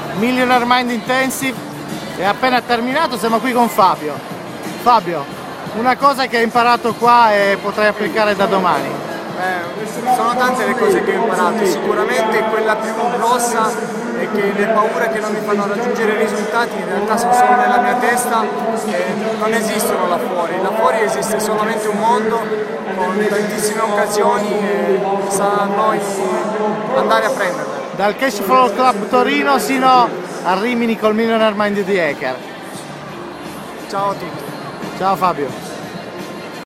Millionaire Mind Intensive è appena terminato, siamo qui con Fabio. Fabio, una cosa che hai imparato qua e potrai applicare da domani. Sono tante le cose che ho imparato, sicuramente quella più grossa è che le paure che non mi fanno raggiungere i risultati in realtà sono solo nella mia testa e non esistono là fuori. Là fuori esiste solamente un mondo con tantissime occasioni e sarà a noi andare a prenderle. Dal Cash Flow Club Torino sino a Rimini col Millionaire Mind di Hacker. Ciao a tutti. Ciao Fabio.